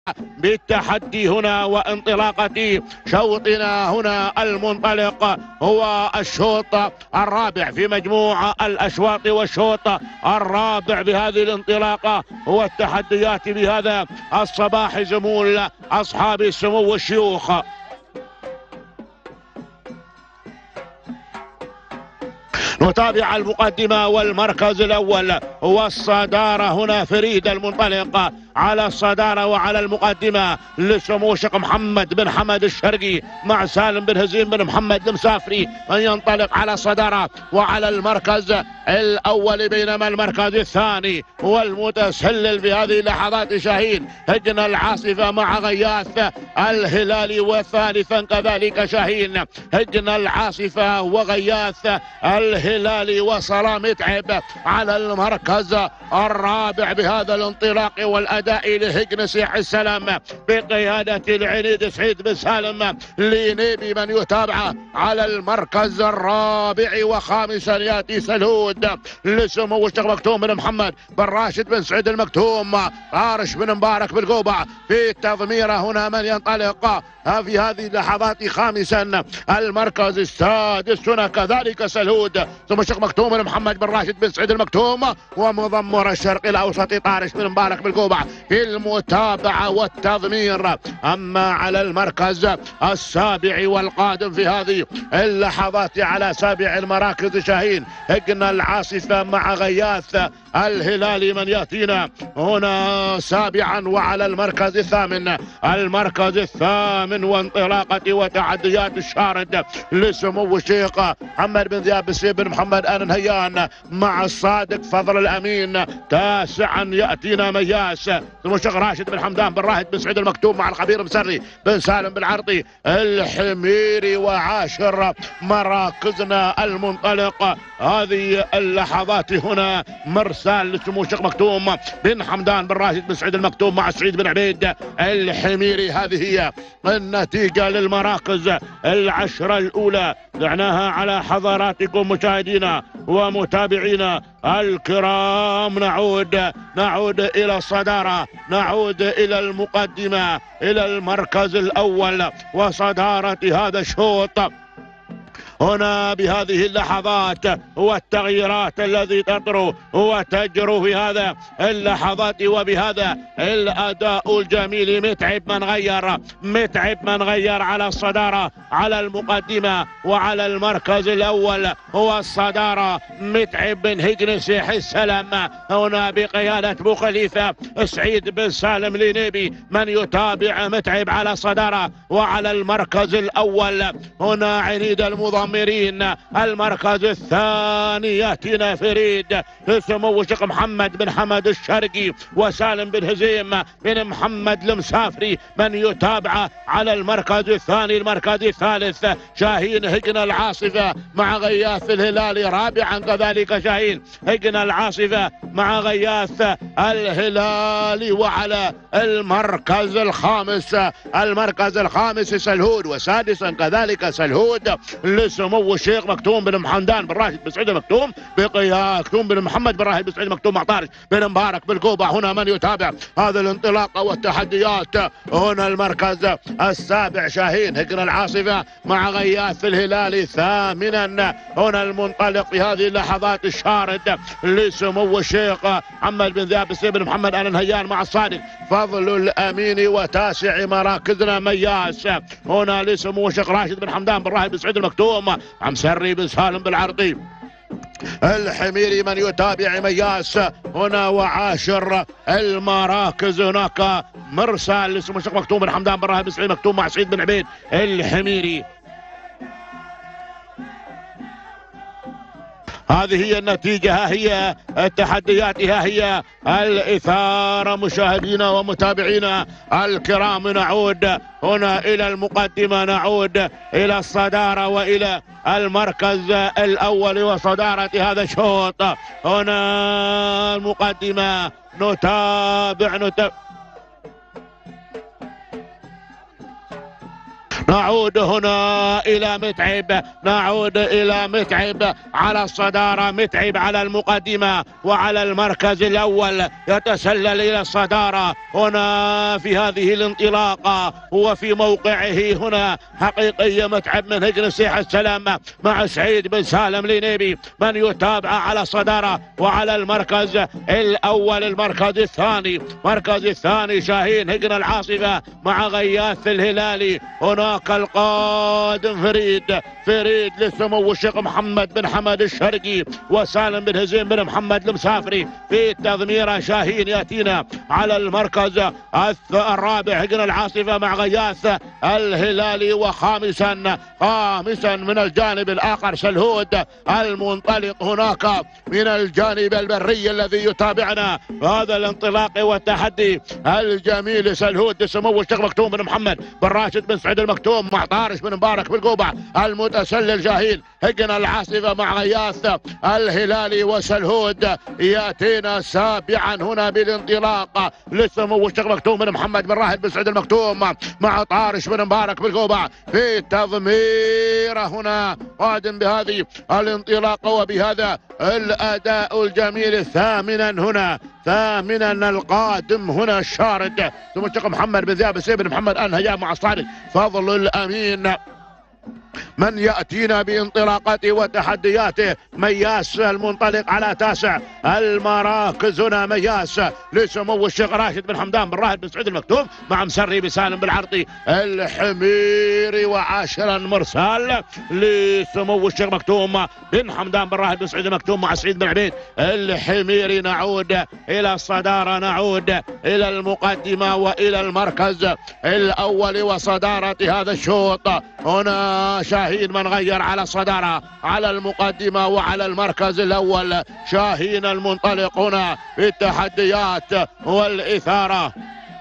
بالتحدي هنا وانطلاقة شوطنا هنا المنطلق هو الشوط الرابع في مجموعة الأشواط، والشوط الرابع بهذه الانطلاقة هو التحديات بهذا الصباح زمول أصحاب السمو والشيوخ. نتابع المقدمة والمركز الأول والصدارة هنا فريد المنطلق على الصدارة وعلى المقدمة لسمو الشيخ محمد بن حمد الشرقي مع سالم بن هزيم بن محمد المسافري من ينطلق على الصدارة وعلى المركز الأول، بينما المركز الثاني هو المتسلل في هذه اللحظات شاهين هجن العاصفة مع غياث الهلالي، وثالثا كذلك شاهين هجن العاصفة وغياث الهلالي وصلاة متعب على المركز الرابع بهذا الانطلاق والأداء لهجن سيح السلام بقيادة العنيد سعيد بن سالم لنيبي من يتابعه على المركز الرابع. وخامسا ياتي سلهود لسمو الشيخ مكتوم بن محمد بن راشد بن سعيد المكتوم، عارش بن مبارك بالقوبع في التضميرة هنا من ينطلق في هذه اللحظات. خامسا المركز السادس هنا كذلك سلهود ثم الشيخ مكتوم بن محمد بن راشد بن سعيد المكتوم، ومضمر الشرق الاوسط طارش بن مبارك بالقوبع في المتابعة والتضمير. اما على المركز السابع والقادم في هذه اللحظات على سابع المراكز شاهين هجن العاصفة مع غياث الهلالي من ياتينا هنا سابعا. وعلى المركز الثامن المركز الثامن وانطلاقة وتعديات الشارد لسمو الشيخ محمد بن ذياب بن محمد آل نهيان مع الصادق فضل الأمين. تاسعا يأتينا مياس ثم الشيخ راشد بن حمدان بن راهد بن سعيد المكتوم مع الخبير مسري بن سالم بن عرضي الحميري. وعاشر مراكزنا المنطلق هذه اللحظات هنا مرسال لسمو الشيخ مكتوم بن حمدان بن راشد بن سعيد المكتوم مع سعيد بن عبيد الحميري. هذه هي النتيجة للمراكز العشرة الأولى. دعناها على حضراتكم مشاهدينا ومتابعينا الكرام. نعود إلى الصدارة، نعود إلى المقدمة، إلى المركز الأول وصدارة هذا الشوط هنا بهذه اللحظات. والتغييرات الذي تطرو وتجرو في هذا اللحظات وبهذا الأداء الجميل. متعب من غير على الصدارة على المقدمة وعلى المركز الأول هو الصدارة متعب بن هجن سيح السلام هنا بقيادة بو خليفة سعيد بن سالم لنيبي من يتابع متعب على الصدارة. وعلى المركز الأول هنا عنيد المضمرين. المركز الثاني ياتينا فريد سمو الشيخ محمد بن حمد الشرقي وسالم بن هزيم بن محمد المسافري من يتابع على المركز الثاني. المركز الثالث شاهين هجن العاصفة مع غياث الهلالي. رابعا كذلك شاهين هجن العاصفة مع غياث الهلالي. وعلى المركز الخامس سلهود، وسادسا كذلك سلهود لسمو الشيخ مكتوم بن محمدان بن راشد بن سعيد المكتوم بقيادة مكتوم بن محمد بن راشد بن سعيد المكتوم مع طارش بن مبارك بالقوبة. هنا من يتابع هذا الانطلاق والتحديات. هنا المركز السابع شاهين هجن العاصفة مع غياث الهلالي. ثامنا هنا المنطلق في هذه اللحظات الشارد لسمو الشيخ محمد بن ذياب بن محمد آل نهيان مع الصادق فضل الأمين. وتاسع مراكزنا مياس هنا لسمو الشيخ راشد بن حمدان بن راهد بن سعيد المكتوم عم سري بن سالم بالعرضي الحميري من يتابع مياس هنا. وعاشر المراكز هناك مرسال لسمو الشيخ مكتوم بن حمدان بن راهد بن سعيد المكتوم مع سعيد بن عبيد الحميري. هذه هي النتيجة، ها هي التحديات، ها هي الإثارة. مشاهدينا ومتابعينا الكرام نعود هنا إلى المقدمة، نعود إلى الصدارة وإلى المركز الأول وصدارة هذا الشوط. هنا المقدمة نعود هنا إلى متعب، نعود إلى متعب على الصدارة. متعب على المقدمة وعلى المركز الأول، يتسلل إلى الصدارة هنا في هذه الانطلاقة وفي موقعه هنا حقيقية. متعب من هجن سيح السلام مع سعيد بن سالم لينيبي من يتابع على الصدارة وعلى المركز الأول. المركز الثاني، مركز الثاني شاهين هجن العاصفة مع غياث الهلالي. هناك القادم فريد لسمو الشيخ محمد بن حمد الشرقي وسالم بن هزيم بن محمد المسافري في التضميرة. شاهين يأتينا على المركز الرابع هجن العاصفة مع غياث الهلالي. وخامسا من الجانب الآخر سلهود المنطلق هناك من الجانب البري الذي يتابعنا هذا الانطلاق والتحدي الجميل. سلهود لسمو الشيخ مكتوم بن محمد بن راشد بن سعيد المكتوم مع طارش بن مبارك بالقوبع المتسلل. شاهين هجن العاصفة مع غياث الهلالي وسلهود ياتينا سابعا هنا بالانطلاق لسمو الشيخ مكتوم بن محمد بن راهد بن سعيد المكتوم مع طارش بن مبارك بالقوبع في تضميره هنا قادم بهذه الانطلاقة وبهذا الأداء الجميل. ثامنا القادم هنا الشارد ثم الشيخ محمد بن ذياب السيد بن محمد الهيا مع الصادق فضل الأمين من يأتينا بانطلاقاته وتحدياته. مياس المنطلق على تاسع المراكز هنا. مياس لسمو الشيخ راشد بن حمدان بن راهد بن سعيد المكتوم مع مسري بسالم بالعرضي الحميري. وعاشرا مرسال لسمو الشيخ مكتوم بن حمدان بن راهد بن سعيد المكتوم مع سعيد بن عبيد الحميري. نعود إلى الصدارة، نعود إلى المقدمة وإلى المركز الأول وصدارة هذا الشوط. هنا شاهين من غير على الصدارة على المقدمة وعلى المركز الأول. شاهين المنطلق هنا بالتحديات والإثارة.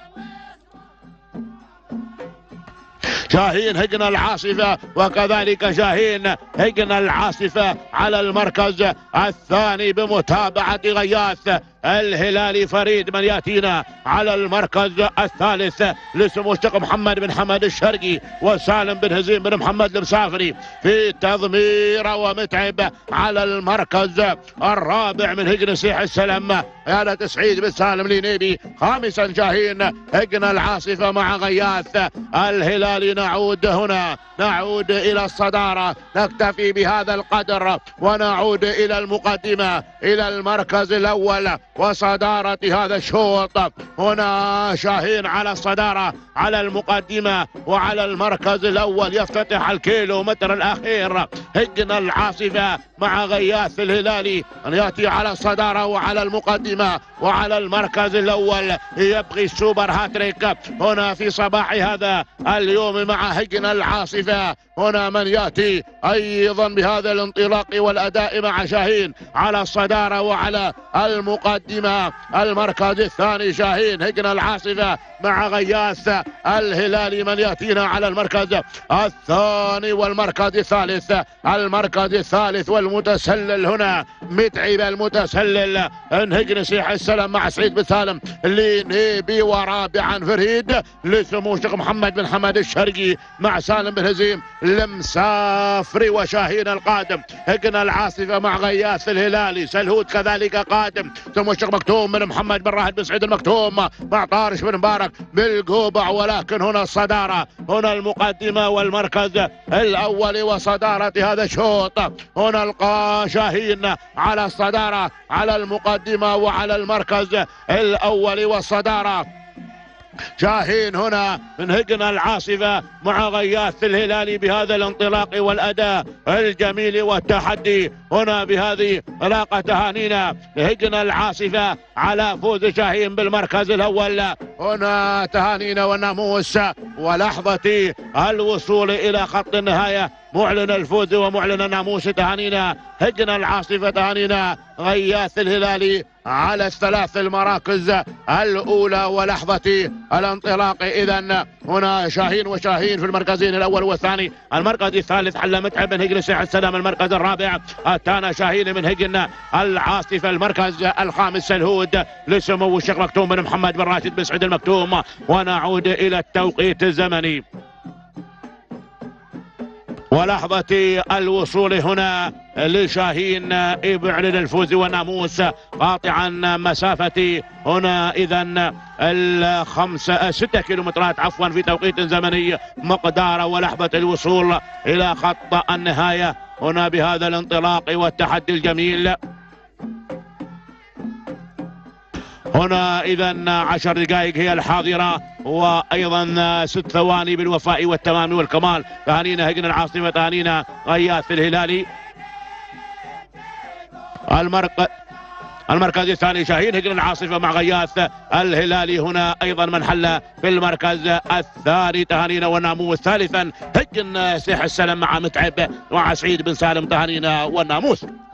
شاهين هجن العاصفة وكذلك شاهين هجن العاصفة على المركز الثاني بمتابعة غياث الهلالي. فريد من ياتينا على المركز الثالث لسمو الشيخ محمد بن حمد الشرقي وسالم بن هزيم بن محمد المسافري في تضميره. ومتعب على المركز الرابع من هجن سيح السلام آلة سعيد بن سالم لينيبي. خامسا شاهين هجن العاصفة مع غياث الهلالي. نعود هنا، نعود إلى الصدارة، نكتفي بهذا القدر ونعود إلى المقدمة إلى المركز الأول وصدارة هذا الشوط. هنا شاهين على الصدارة على المقدمة وعلى المركز الأول. يفتتح الكيلومتر الأخير هجن العاصفة مع غياث الهلالي أن يأتي على الصدارة وعلى المقدمة وعلى المركز الأول. يبغي السوبر هاتريك هنا في صباح هذا اليوم مع هجن العاصفة. هنا من يأتي أيضا بهذا الانطلاق والأداء مع شاهين على الصدارة وعلى المقدمة. المركز الثاني شاهين هجن العاصفة مع غياث الهلالي. من يأتينا على المركز الثاني والمركز الثالث. المركز الثالث والمتسلل هنا متعب المتسلل هجن سيح السلام مع سعيد بن سالم لينيبي. ورابعا فريد لسمو الشيخ محمد بن حمد الشرقي مع سالم بن هزيم المسافري. وشاهين القادم هجن العاصفة مع غياث الهلالي. سلهود كذلك قادم سمو الشيخ مكتوم بن محمد بن راهد بن سعيد المكتوم مع طارش بن مبارك بالقوبع. ولكن هنا الصدارة، هنا المقدمة والمركز الأول وصدارة هذا الشوط. هنا القى شاهين على الصدارة على المقدمة وعلى المركز الأول والصدارة. شاهين هنا من هجن العاصفة مع غياث الهلالي بهذا الانطلاق والأداء الجميل والتحدي. هنا بهذه علاقة تهانينا لهجن العاصفة على فوز شاهين بالمركز الأول. هنا تهانينا والناموس ولحظة الوصول إلى خط النهاية. معلن الفوز ومعلن الناموس. تهانينا هجن العاصفة، تهانينا غياث الهلالي على الثلاث المراكز الأولى ولحظة الانطلاق. إذن هنا شاهين وشاهين في المركزين الأول والثاني. المركز الثالث حل متعب من هجن سيح السلام. المركز الرابع أتانا شاهين من هجن العاصفة. المركز الخامس سلهود لسمو الشيخ مكتوم بن محمد بن راشد بن سعيد المكتوم. ونعود إلى التوقيت الزمني. ولحظة الوصول هنا لشاهين يعلن الفوز والناموس قاطعا مسافة هنا إذا 6 كيلومترات عفوا في توقيت زمني مقدار، ولحظة الوصول إلى خط النهاية هنا بهذا الانطلاق والتحدي الجميل. هنا إذا 10 دقائق هي الحاضرة، وأيضا 6 ثواني بالوفاء والتمام والكمال. تهانينا هجن العاصمة، تهانينا غياث الهلالي. المركز الثاني شاهين هجن العاصفة مع غياث الهلالي. هنا أيضا من حل في المركز الثاني تهانينا والناموس. ثالثا هجن سيح السلام مع متعب مع سعيد بن سالم، تهانينا والناموس.